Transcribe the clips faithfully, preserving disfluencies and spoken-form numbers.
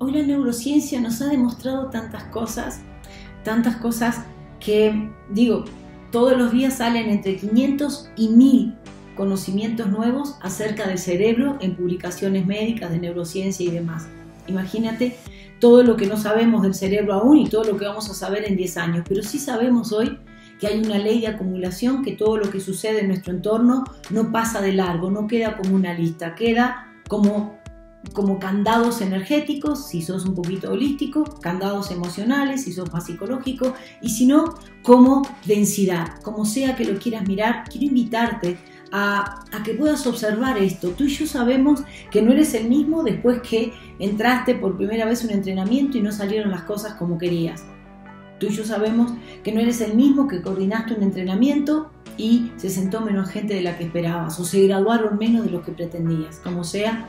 Hoy la neurociencia nos ha demostrado tantas cosas, tantas cosas que, digo, todos los días salen entre quinientos y mil conocimientos nuevos acerca del cerebro en publicaciones médicas de neurociencia y demás. Imagínate todo lo que no sabemos del cerebro aún y todo lo que vamos a saber en diez años, pero sí sabemos hoy que hay una ley de acumulación, que todo lo que sucede en nuestro entorno no pasa de largo, no queda como una lista, queda como, como candados energéticos, si sos un poquito holístico, candados emocionales, si sos más psicológico, y si no, como densidad. Como sea que lo quieras mirar, quiero invitarte A, a que puedas observar esto. Tú y yo sabemos que no eres el mismo después que entraste por primera vez a un entrenamiento y no salieron las cosas como querías. Tú y yo sabemos que no eres el mismo que coordinaste un entrenamiento y se sentó menos gente de la que esperabas o se graduaron menos de lo que pretendías. Como sea,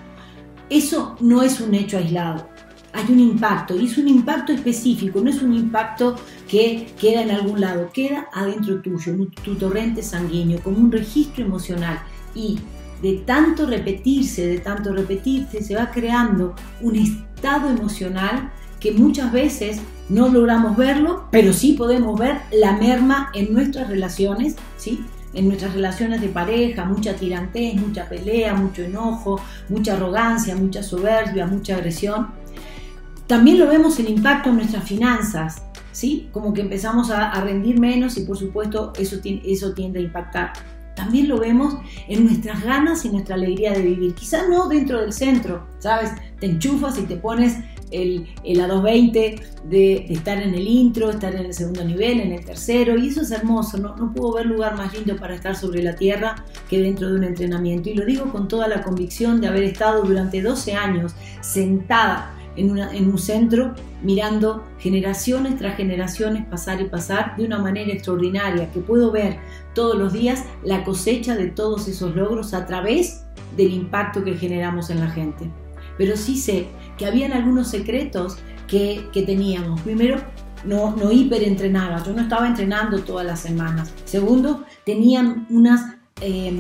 eso no es un hecho aislado. Hay un impacto y es un impacto específico, no es un impacto que queda en algún lado, queda adentro tuyo, en tu torrente sanguíneo, como un registro emocional. Y de tanto repetirse, de tanto repetirse, se va creando un estado emocional que muchas veces no logramos verlo, pero sí podemos ver la merma en nuestras relaciones, ¿sí? En nuestras relaciones de pareja, mucha tirantez, mucha pelea, mucho enojo, mucha arrogancia, mucha soberbia, mucha agresión. También lo vemos el impacto en nuestras finanzas, ¿sí? Como que empezamos a, a rendir menos y por supuesto eso, eso tiende a impactar. También lo vemos en nuestras ganas y nuestra alegría de vivir. Quizás no dentro del centro, ¿sabes? Te enchufas y te pones el, el A doscientos veinte de, de estar en el intro, estar en el segundo nivel, en el tercero, y eso es hermoso. No, no puedo ver lugar más lindo para estar sobre la tierra que dentro de un entrenamiento. Y lo digo con toda la convicción de haber estado durante doce años sentada En, una, en un centro, mirando generaciones tras generaciones pasar y pasar de una manera extraordinaria, que puedo ver todos los días la cosecha de todos esos logros a través del impacto que generamos en la gente. Pero sí sé que habían algunos secretos que, que teníamos. Primero, no, no hiperentrenaba, yo no estaba entrenando todas las semanas. Segundo, tenían unas, eh,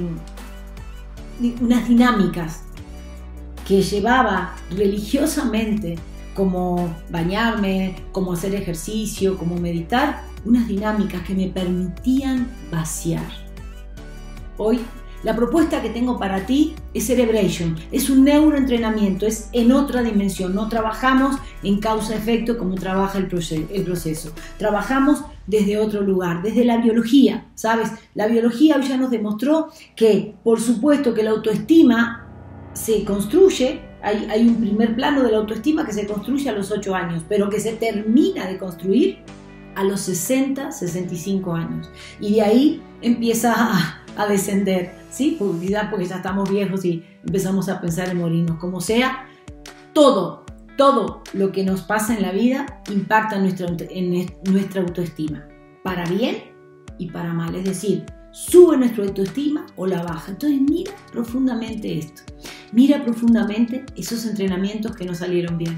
unas dinámicas que llevaba religiosamente, como bañarme, como hacer ejercicio, como meditar, unas dinámicas que me permitían vaciar. Hoy, la propuesta que tengo para ti es Cerebration, es un neuroentrenamiento, es en otra dimensión, no trabajamos en causa-efecto como trabaja el proceso, trabajamos desde otro lugar, desde la biología, ¿sabes? La biología hoy ya nos demostró que, por supuesto, que la autoestima se construye, hay, hay un primer plano de la autoestima que se construye a los ocho años, pero que se termina de construir a los sesenta, sesenta y cinco años. Y de ahí empieza a, a descender, ¿sí? Porque ya, porque ya estamos viejos y empezamos a pensar en morirnos. Como sea, todo, todo lo que nos pasa en la vida impacta en nuestra, en nuestra autoestima, para bien y para mal. Es decir, sube nuestra autoestima o la baja. Entonces mira profundamente esto. Mira profundamente esos entrenamientos que no salieron bien.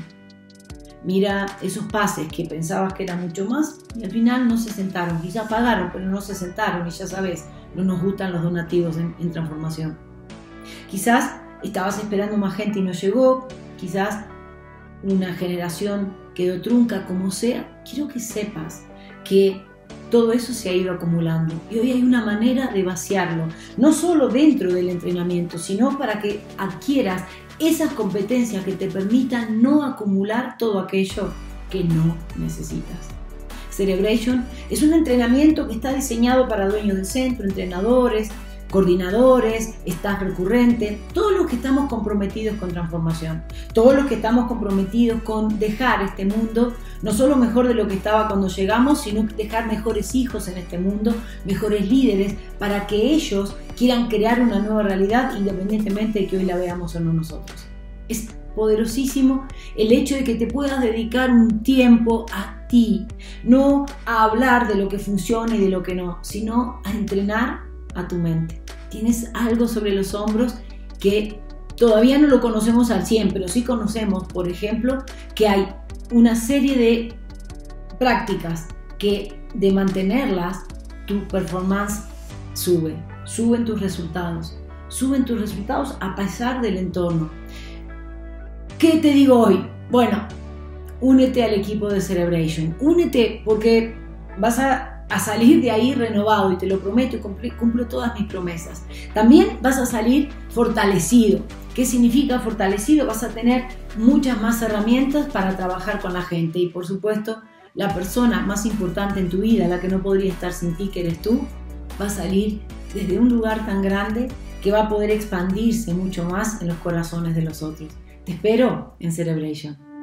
Mira esos pases que pensabas que eran mucho más y al final no se sentaron. Quizás pagaron, pero no se sentaron y ya sabes, no nos gustan los donativos en, en transformación. Quizás estabas esperando más gente y no llegó. Quizás una generación quedó trunca, como sea. Quiero que sepas que todo eso se ha ido acumulando y hoy hay una manera de vaciarlo, no solo dentro del entrenamiento, sino para que adquieras esas competencias que te permitan no acumular todo aquello que no necesitas. Cerebration es un entrenamiento que está diseñado para dueños del centro, entrenadores, coordinadores, staff recurrente, todos los que estamos comprometidos con transformación, todos los que estamos comprometidos con dejar este mundo no solo mejor de lo que estaba cuando llegamos, sino dejar mejores hijos en este mundo, mejores líderes, para que ellos quieran crear una nueva realidad independientemente de que hoy la veamos o no nosotros. Es poderosísimo el hecho de que te puedas dedicar un tiempo a ti, no a hablar de lo que funciona y de lo que no, sino a entrenar a tu mente. Tienes algo sobre los hombros que todavía no lo conocemos al cien, pero sí conocemos, por ejemplo, que hay una serie de prácticas que de mantenerlas, tu performance sube, suben tus resultados, suben tus resultados a pesar del entorno. ¿Qué te digo hoy? Bueno, únete al equipo de Celebration. Únete porque vas a, a salir de ahí renovado, y te lo prometo, y cumplo, cumplo todas mis promesas. También vas a salir fortalecido. ¿Qué significa fortalecido? Vas a tener muchas más herramientas para trabajar con la gente, y por supuesto la persona más importante en tu vida, la que no podría estar sin ti, que eres tú, va a salir desde un lugar tan grande que va a poder expandirse mucho más en los corazones de los otros. Te espero en Celebration.